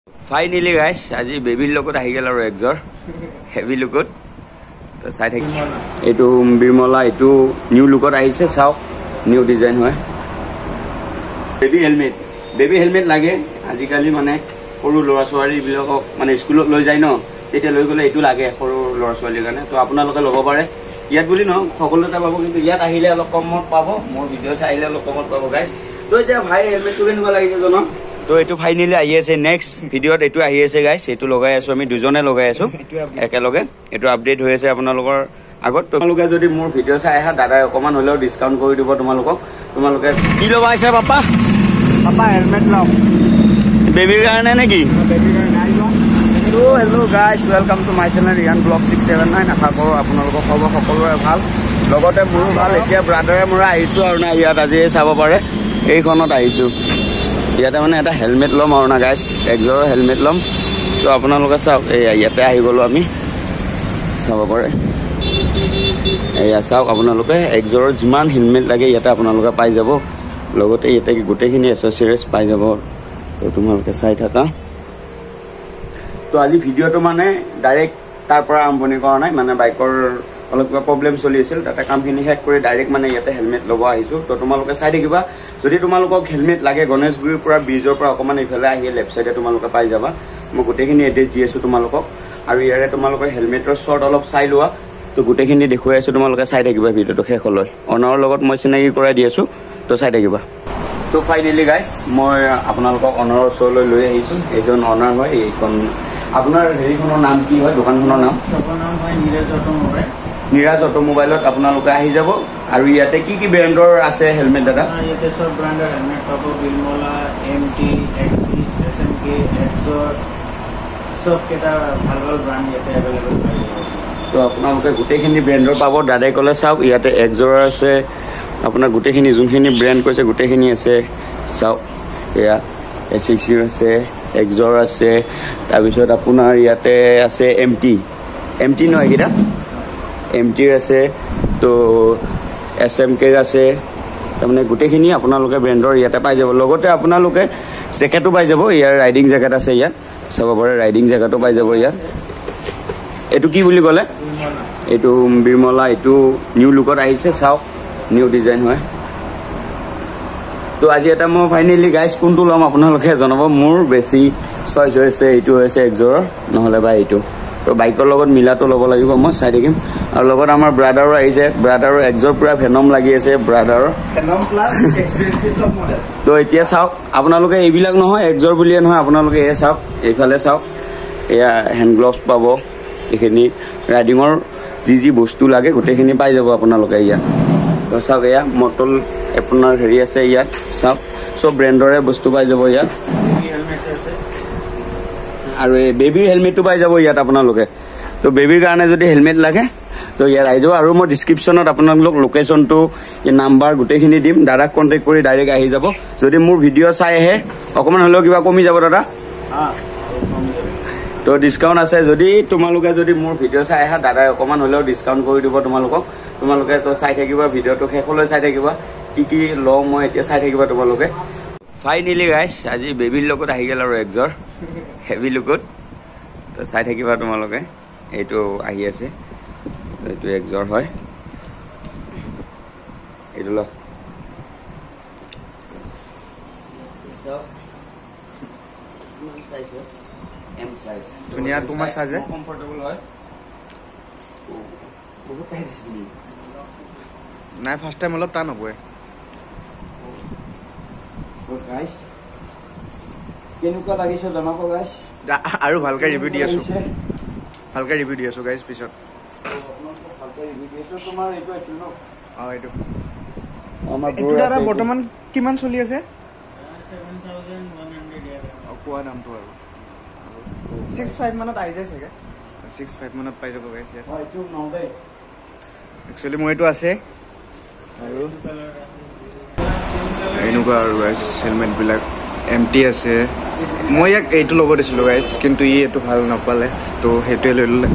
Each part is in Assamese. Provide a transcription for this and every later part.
Finally guys, আজি বেবি লগত আহি গেল আৰু একজৰ হেভি লুকত তো চাই থাকি এটো বিমলা এটো নিউ লুকত আহিছে চাও নিউ ডিজাইন হয় বেবি হেলমেট লাগে আজিকালি মানে সৰু লৰা ছোৱালী বিলাকক মানে স্কুলত লৈ যায় ন তেতিয়া লৈ গলে এটো লাগে সৰু লৰা ছোৱালীৰ কাৰণে তো আপোনালোকে ল'ব পাৰে ইয়াত বুলি ন সকলোটা পাব কিন্তু ইয়াত আহিলে অলপ কমত পাব মোৰ ভিডিও চাই আহিলে অলপ কমত পাব গাইস তো এতিয়া ভাই হেলমেট কেনেকুৱা লাগিছে জন তো এটো ফাইনালি আহি আছে নেক্সট ভিডিওত এটো আহি আছে গাইস এটো লগাই আছো আমি দুজনে লগাই আছো একেলগে এটো আপডেট হৈ আছে আপোনালোকৰ আগত তোমালোকে যদি মোৰ ভিডিও চাই আহা দাদাই অকমান হলেও ডিসকাউন্ট কৰি দিব তোমালোকে কি লবা আছে পাপা হেলমেট লও বেবিৰ কাৰণে নেকি বেবিৰ কাৰণে আইলো তো hello guys welcome to my channel Riyan blog 679 আশা কৰো আপোনালোকৰ খবৰ সকলোৰে ভাল লগতে মোৰো ভাল এতিয়া ব্ৰাদাৰে মোৰা আহিছো আৰু না ইয়াত আজি চাব পাৰে এইখনত আহিছো ইয়াতে মানে এটা হেলমেট লম আৰু না গাইস একজৰ হেলমেট লম তো আপোনালোকে চাওক এই ইয়াতে আহি গলো আমি চাব পাৰে এয়া চাওক আপোনালোকে একজৰ যিমান হেলমেট লাগে ইয়াতে আপোনালোকে পাই যাব লগতে ইয়াতে গোটেইখিনি এসেসৰিজ পাই যাব তো তোমালোকে চাই থাকা তো আজি ভিডিওটো মানে ডাইৰেক্ট তাৰ পৰা আৰম্ভণি কৰা নাই মানে বাইকৰ অলপ কিবা প্ৰবলেম চলি আছিল তাতে কামখিনি শেষ কৰি ডাইৰেক্ট মানে ইয়াতে হেলমেট ল'ব আহিছো তো তোমালোকে চাই থাকিবা যদি তোমালোকক হেলমেট লাগে গণেশগুৰিৰ পৰা ব্ৰিজৰ পৰা অকমান ইফালে আহি লেফট সাইডে তোমালোকে পাই যাবা মই গোটেইখিনি এড্ৰেছ দি আছো তোমালোকক আৰু ইয়াৰে তোমালোকে হেলমেটৰ শৰ্ট অলপ চাই লোৱা তো গোটেইখিনি দেখুৱাই আছো তোমালোকে চাই থাকিবা ভিডিওটো শেষলৈ অনাৰৰ লগত মই চিনাকি কৰাই দি আছো তো চাই থাকিবা তো ফাইনালি গাইস মই আপোনালোকক অনাৰৰ ওচৰলৈ লৈ আহিছো এজন অনাৰ হয় এইখন আপোনাৰ হেৰিখনৰ নাম কি হয় দোকানখনৰ নাম হয় নিৰাজ অটোমোবাইলত আপোনালোকে আহি যাব আৰু ইয়াতে কি কি ব্ৰ্যান্ডৰ আছে হেলমেট দাদা ইয়াতে সব ব্ৰ্যান্ডৰ হেলমেট পাব বিলমলা এমটি এক্সিস এসএমকে এক্সৰ সব কেটা ভাল ব্ৰ্যান্ড ইয়াতে अवेलेबल পাই যাব তো আপোনালোকে গোটেইখিনি ব্ৰ্যান্ডৰ পাব দাদাই কলে চাওক ইয়াতে একজৰ আছে আপোনাৰ গোটেইখিনি যোনখিনি ব্ৰ্যান্ড কৈছে গোটেইখিনি আছে চাওক এয়া এসিক্সিৰ আছে একজৰ আছে তাৰপিছত আপোনাৰ ইয়াতে আছে এমটি নহয় কিটা এমটি আছে তো এসএমকে আছে তাৰমানে গোটেইখিনি আপোনালোকে ব্ৰ্যান্ডৰ ইয়াতে পাই যাব লগতে আপোনালোকে জেকেটও পাই যাব ইয়াৰ ৰাইডিং জেকেট আছে ইয়াত চাব পাৰে ৰাইডিং জেকেটও পাই যাব ইয়াত এটো কি বুলি ক'লে এটো বিমলা এটো নিউ লুকত আহিছে চাওক নিউ ডিজাইন হয় তো আজি এটা মই ফাইনালি গাইস কোনটো লম আপোনালোকে জনাব মোৰ বেছি চইচ হৈছে এটো হৈছে একজৰ নহলে বা এটো তো বাইকৰ লগত মিলাটো ল'ব লাগিব মই চাই দেখিম আৰু লগত আমাৰ ব্ৰাদাৰো আহিছে ব্ৰাদাৰো একজৰ পুৰা ভেনম লাগি আছে ব্ৰাদাৰৰ Venom plus experience top model তো এতিয়া চাওক আপোনালোকে এইবিলাক নহয় একজৰ বুলিয়ে নহয় আপোনালোকে এই চাওক এইফালে চাওক এয়া হ্যান্ড গ্লাভস পাব এইখিনি ৰাইডিঙৰ যি বস্তু লাগে গোটেইখিনি পাই যাব আপোনালোকে ইয়াত তো চাওক এয়া মটল আপোনাৰ হেৰি আছে ইয়াত চাওক সব ব্ৰ্যান্ডৰে বস্তু পাই যাব ইয়াত আৰু এই বেবিৰ হেলমেটটো পাই যাব ইয়াত আপোনালোকে তো বেবিৰ কাৰণে যদি হেলমেট লাগে তো ইয়াত আহি যাব আৰু মই ডেসক্ৰিপচনত আপোনালোক লোকেশনটো এই নাম্বাৰ গোটেইখিনি দিম দাদাক কন্টাক্ট কৰি ডাইৰেক্ট আহি যাব যদি মোৰ ভিডিও চাই আহে অকমান হলেও কিবা কমি যাব দাদা তো ডিসকাউন্ট আছে যদি তোমালোকে যদি মোৰ ভিডিও চাই আহা দাদাই অকমান হলেও ডিসকাউন্ট কৰি দিব তোমালোকে তো চাই থাকিবা ভিডিওটো শেষলৈ চাই থাকিবা কি লও মই এতিয়া চাই থাকিবা তোমালোকে ফাইনালি গাইস আজি বেবিৰ লগত আহি গেল আৰু একজৰ হেভি লুকত তো চাই থাকিবা তোমালোকে এইটো আহি আছে এইটো একজৰ হয় এইটো লওক এম সাইজ ধুনিয়া তোমাৰ সাইজে কমফৰ্টেবল হয় বহুত টাইট আছে নাই ফাৰ্স্ট টাইম অলপ টান হ'বই গাইস কেনেকুৱা লাগিছে জনাব গাইস আৰু ভালকৈ ৰিভিউ দি আছো গাইস পিছত ভালকৈ ৰিভিউ দি আছো তোমাৰ এইটো আছিল ন এইটো আমাৰ এইটো দাদা বৰ্তমান কিমান চলি আছে 7100 কোৱা দামটো আৰু 65 মানত আহি যায় চাগে 65 মানত পাই যাব গাইস এইটো নবে একচুয়ালি মই এইটো আছে আৰু এনেকুৱা আৰু গাইস হেলমেট বিলাক এমটি আছে মই ইয়াক এইটো ল'ব দিছিলো গাইস কিন্তু ই এইটো ভাল নাপালে তো হেটোৱে লৈ ললে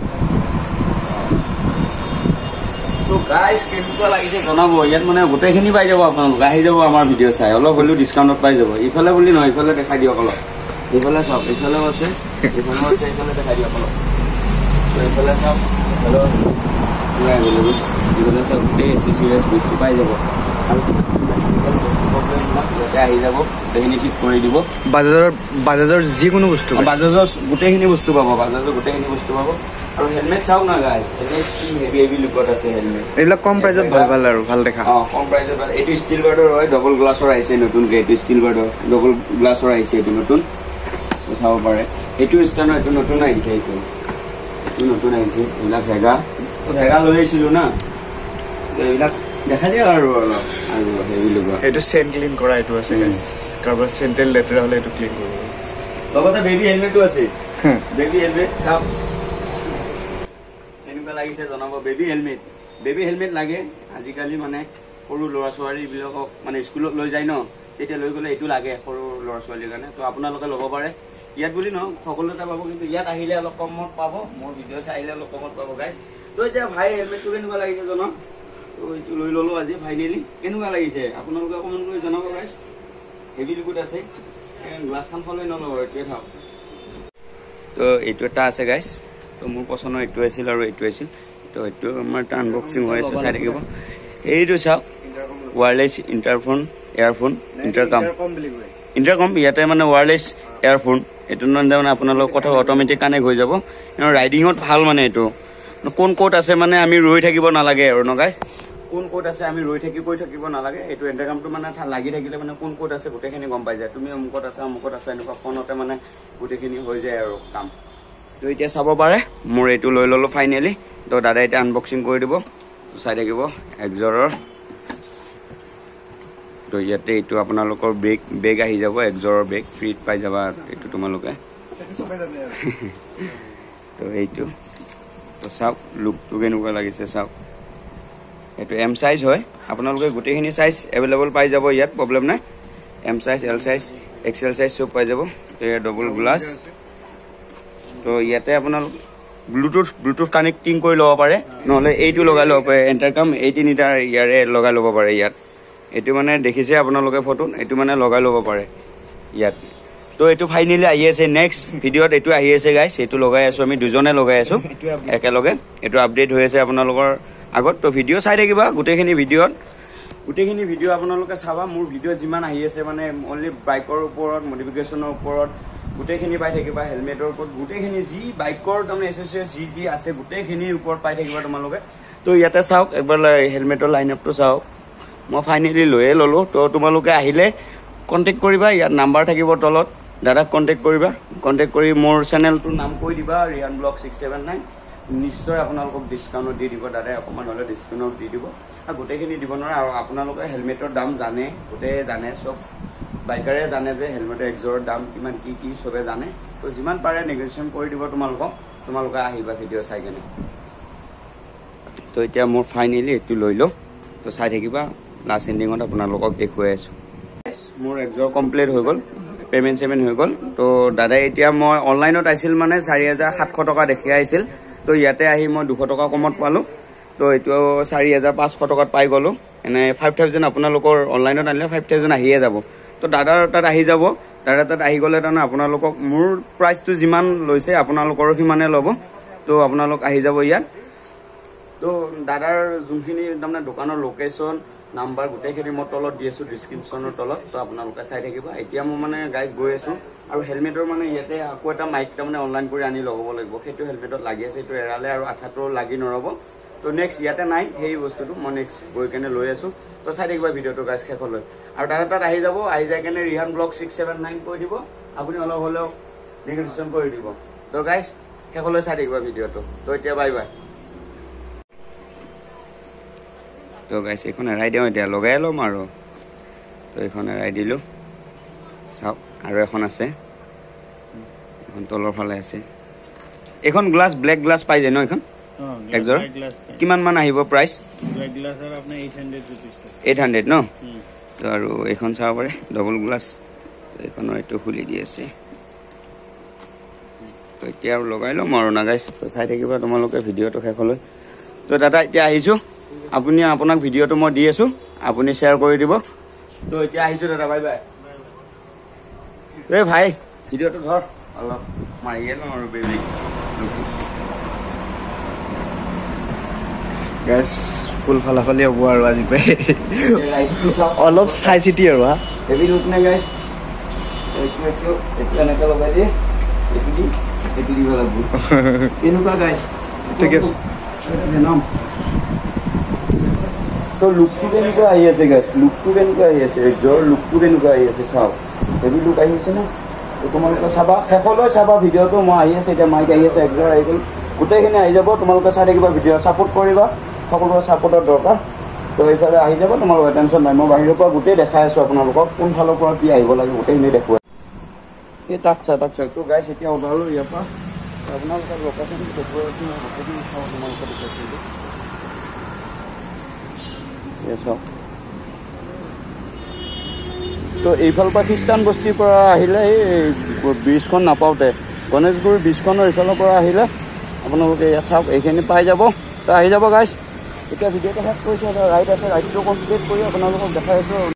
তো গাইস কেনেকুৱা লাগিছে জনাব ইয়াত মানে গোটেইখিনি পাই যাব আপোনালোক আহি যাব আমাৰ ভিডিও চাই অলপ হলেও ডিসকাউন্টত পাই যাব ইফালে বুলি নহয় ইফালে দেখাই দিয়ক অলপ এইফালে চাওক, এইফালেও আছে, এইফালেও আছে, এইফালে দেখাই দিওঁ আপোনাক। তো এইফালে চাওক, এইফালেও পুৰা এভেইলেবল। এইফালে চাওক, গোটেই এচেচিৰিজ বস্তু পাই যাব। আৰু প্ৰব্লেমবিলাক ইয়াতে আহি যাব, গোটেইখিনি ঠিক কৰি দিব। বাজাজৰ যিকোনো বস্তু, বাজাজৰ গোটেইখিনি বস্তু পাব, বাজাজৰ গোটেইখিনি বস্তু পাব। আৰু হেলমেট চাওক না গাইজ, হেভি হেভি লুকত আছে হেলমেট। এইবিলাক কম প্ৰাইজত ভাল ভাল আৰু ভাল দেখা। কম প্ৰাইজত ভাল। এইটো ষ্টিল গাৰ্ডৰ হয়, ডবল গ্লাছৰ আহিছে নতুনকৈ। এইটো ষ্টিল গাৰ্ডৰ ডবল গ্লাছৰ আহিছে, এইটো নতুন চাব পাৰে। এইটো ষ্টানৰ, এইটো নতুন আহিছে, এইটো নতুন আহিছে। এইবিলাক ভেগা লৈ আহিছিলো না, এইবিলাক দেখা দিয়া আৰু অলপ আৰু হেভি লুকত। এইটো চেণ্ট ক্লিন কৰা এইটো আছে, কাৰোবাৰ চেণ্টেল লেতেৰা হ'লে এইটো ক্লিন কৰিব। লগতে বেবী হেলমেটো আছে, বেবী হেলমেট চাওক কেনেকুৱা লাগিছে জনাব। বেবী হেলমেট লাগে আজিকালি, মানে সৰু ল'ৰা ছোৱালীবিলাকক মানে স্কুলত লৈ যায় ন, তেতিয়া লৈ গ'লে এইটো লাগে সৰু ল'ৰা ছোৱালীৰ কাৰণে। তো আপোনালোকে ল'ব পাৰে ইয়াত বুলি নহয়, সকলোতে পাব, কিন্তু ইয়াত আহিলে অলপ কমত পাব। মোৰ ভিডিঅ' চাই আহিলে অলপ কমত পাব গাইজ। তো এতিয়া ভাই হেলমেটটো কেনেকুৱা লাগিছে জনাওক। তো এইটো লৈ ল'লোঁ আজি ফাইনেলি। কেনেকুৱা লাগিছে আপোনালোকে কমেণ্ট কৰি জনাব গাইজ। হেভি লুকত আছে, গ্লাছখন ফলাই নল'ব, এইটোৱে চাওক। তো এইটো এটা আছে গাইজ। তো মোৰ পচন্দৰ এইটো আছিল আৰু এইটো আছিল। তো এইটো আমাৰ এটা আনবক্সিং হৈ আছে, চাই থাকিব। এইটো চাওক, ৱায়াৰলেছ ইণ্টাৰকম। ইয়াতে মানে ৱায়াৰলেছ এয়াৰফোন, এইটো মানে আপোনালোকৰ কথা অট'মেটিক কানেক্ট হৈ যাব। ৰাইডিঙত ভাল মানে এইটো। কোন ক'ত আছে মানে আমি ৰৈ থাকিব নালাগে আৰু ন গাইজ। কোন ক'ত আছে আমি ৰৈ কৈ থাকিব নালাগে। এইটো ইণ্টাৰকমটো মানে লাগি থাকিলে মানে কোন ক'ত আছে গোটেইখিনি গম পাই যায়। তুমি অমুকত আছে এনেকুৱা ফোনতে মানে গোটেইখিনি হৈ যায় আৰু কাম। তো এতিয়া চাব পাৰে, মোৰ এইটো লৈ ল'লোঁ ফাইনেলি। তো দাদাই এতিয়া আনবক্সিং কৰি দিব, চাই থাকিব। একজৰৰ তো ইয়াতে এইটো আপোনালোকৰ বেগ আহি যাব, একজৰৰ বেগ ফ্ৰীত পাই যাবা এইটো তোমালোকে। তো এইটো তো চাওক লুকটো কেনেকুৱা লাগিছে চাওক। এইটো এম চাইজ হয়, আপোনালোকে গোটেইখিনি চাইজ এভেইলেবল পাই যাব ইয়াত, প্ৰব্লেম নাই। M size, L size, XL size চব পাই যাব। এয়া ডবল গ্লাছ। তো ইয়াতে আপোনালোক ব্লুটুথ কানেক্টিং কৰি ল'ব পাৰে, নহ'লে এইটো লগাই ল'ব পাৰে। ইণ্টাৰকম 18 লিটাৰ ইয়াৰে লগাই ল'ব পাৰে ইয়াত। এইটো মানে দেখিছে আপোনালোকে ফটোত, এইটো মানে লগাই ল'ব পাৰে ইয়াত। তো এইটো ফাইনেলি আহি আছে, নেক্সট ভিডিঅ'ত এইটো আহি আছে গাইছ। এইটো লগাই আছোঁ, আমি দুজনে লগাই আছোঁ একেলগে। এইটো আপডেট হৈ আছে আপোনালোকৰ আগত। তো ভিডিঅ' চাই থাকিবা, গোটেইখিনি ভিডিঅ' আপোনালোকে চাবা। মোৰ ভিডিঅ' যিমান আহি আছে মানে অনলি বাইকৰ ওপৰত, মডিফিকেশ্যনৰ ওপৰত গোটেইখিনি পাই থাকিবা। হেলমেটৰ ওপৰত গোটেইখিনি, যি বাইকৰ তাৰমানে এচেচিৰিজ যি আছে গোটেইখিনিৰ ওপৰত পাই থাকিবা তোমালোকে। তো ইয়াতে চাওক, একবাৰ হেলমেটৰ লাইন আপটো চাওক। মই ফাইনেলি লৈয়ে ল'লোঁ। তো তোমালোকে আহিলে কণ্টেক্ট কৰিবা, ইয়াত নাম্বাৰ থাকিব তলত, দাদাক কণ্টেক্ট কৰিবা। কণ্টেক্ট কৰি মোৰ চেনেলটোৰ নাম কৈ দিবা, ৰিয়ান ব্লগ 679। নিশ্চয় আপোনালোকক ডিছকাউণ্টত দি দিব দাদাই, অকণমান হ'লে ডিছকাউণ্টত দি দিব। আৰু গোটেইখিনি দিব নোৱাৰে। আৰু আপোনালোকে হেলমেটৰ দাম জানে, গোটেই জানে, চব বাইকাৰে জানে যে হেলমেটৰ একযোৰৰ দাম কিমান, কি চবে জানে। তো যিমান পাৰে নেগচিয়েশ্যন কৰি দিব তোমালোকে আহিবা ভিডিঅ' চাই কেনে। তো এতিয়া মোৰ ফাইনেলি এইটো লৈ লওঁ। তো চাই থাকিবা, লাষ্ট এণ্ডিঙত আপোনালোকক দেখুৱাই আছোঁ। মোৰ একযোৰ কমপ্লিট হৈ গ'ল, পে'মেণ্ট হৈ গ'ল। তো দাদাই এতিয়া মই অনলাইনত আহিছিল মানে 4,700 টকা দেখি আহিছিল। তো ইয়াতে আহি মই 200 টকা কমত পালোঁ। তো এইটো 4,500 টকাত পাই গ'লোঁ। এনে 5,000 আপোনালোকৰ অনলাইনত আনিলে 5,000 আহিয়ে যাব। তো দাদাৰ তাত আহি যাব। দাদাৰ তাত আহি গ'লে তাৰমানে আপোনালোকক মোৰ প্ৰাইচটো যিমান লৈছে আপোনালোকৰো সিমানে ল'ব। তো আপোনালোক আহি যাব ইয়াত। তো দাদাৰ যোনখিনি তাৰমানে দোকানৰ লোকেশ্যন, নাম্বাৰ গোটেইখিনি মই তলত দি আছোঁ ডিছক্ৰিপশ্যনৰ তলত। তো আপোনালোকে চাই থাকিবা। এতিয়া মই মানে গাইজ গৈ আছোঁ। আৰু হেলমেটৰ মানে ইয়াতে আকৌ এটা মাইক তাৰমানে অনলাইন কৰি আনি লগাব লাগিব। সেইটো হেলমেটত লাগি আছে, এইটো এৰালে আৰু আঠাটো লাগি নৰ'ব। তো নেক্সট ইয়াতে নাই সেই বস্তুটো, মই নেক্সট গৈ কেনে লৈ আছোঁ। তো চাই থাকিবা ভিডিঅ'টো গাইজ শেষলৈ। আৰু দাদা তাত আহি যাব, আহি যাই কেনে ৰিহান ব্লগ 679 কৈ দিব। আপুনি অলপ হ'লেও নেগচিয়েশ্যন কৰি দিব। তো গাইজ শেষলৈ চাই থাকিবা ভিডিঅ'টো। তো এতিয়া বাই বাই। তো গাইজ এইখন এৰাই দিওঁ, এতিয়া লগাই ল'ম আৰু। তো এইখন এৰাই দিলোঁ। চাওক আৰু এখন আছে, এখন তলৰ ফালে আছে। এইখন গ্লাছ, ব্লেক গ্লাছ পাই যায় ন এইখন একযোৰ? কিমান মান আহিব প্ৰাইচ? 800 ন? তো আৰু এইখন চাব পাৰে, ডবল গ্লাছ। তো এইখনৰ এইটো খুলি দি আছে। তো এতিয়া আৰু লগাই ল'ম আৰু না গাইজ। তো চাই থাকিবা তোমালোকে ভিডিঅ'টো শেষলৈ। তো দাদা এতিয়া আহিছোঁ, আপোনাক ভিডিঅ'টো মই দি আছোঁ, আপুনি শ্বেয়াৰ কৰি দিব। তো এতিয়া আহিছোঁ দাদা, বাই বাই। ভাই ভিডিঅ'টো ধৰ অলপ মাৰিয়ে লওঁ আৰু বেবি গাইজ ফুল ফালাফালি হ'ব আৰু আজি পাই অলপ চাই চিতি আৰু হা হেভি লুক নাই গাইছ এইটো এনেকৈ লগাই দিয়ে এইটো দিব লাগিব কেনেকুৱা গাইছ ঠিক আছে তো লুকটো কেনেকুৱা আহি আছে গাইছ লুকটো কেনেকুৱা আহি আছে জ্বৰ লুকটো কেনেকুৱা আহি আছে চাওক হেভি লুক আহি আছে না তো তোমালোকে চাবা শেষলৈ চাবা ভিডিঅ'টো মই আহি আছে এতিয়া মাইক আহি আছে একযোৰ আহি গ'ল গোটেইখিনি আহি যাব তোমালোকে চাই থাকিবা ভিডিঅ' ছাপোৰ্ট কৰিবা সকলোৰে ছাপোৰ্টৰ দৰকাৰ তো এইফালে আহি যাব তোমালোকৰ টেনশ্যন নাই মই বাহিৰৰ পৰা গোটেই দেখাই আছোঁ আপোনালোকক কোনফালৰ পৰা কি আহিব লাগে গোটেইখিনি দেখুৱাই এই তাক চা তো গাইছ এতিয়া ওলালোঁ ইয়াৰ পৰা আপোনালোকৰ লোকেশ্যনটো দেখুৱাই আছোঁ মই গোটেইখিনি চাওঁ তোমালোকে দেখুৱাইছিলোঁ চাওক তো এইফালৰ পৰা খ্ৰীষ্টান বস্তিৰ পৰা আহিলে এই ব্ৰিজখন নাপাওঁতে গণেশগুৰি ব্ৰিজখনৰ এইফালৰ পৰা আহিলে আপোনালোকে ইয়াত চাওক এইখিনি পাই যাব তো আহি যাব গাইছ এতিয়া ভিডিঅ'টো শেষ কৰিছোঁ ৰাইড আছে ৰাইডটো কমপ্লিট কৰি আপোনালোকক দেখাই আছোঁ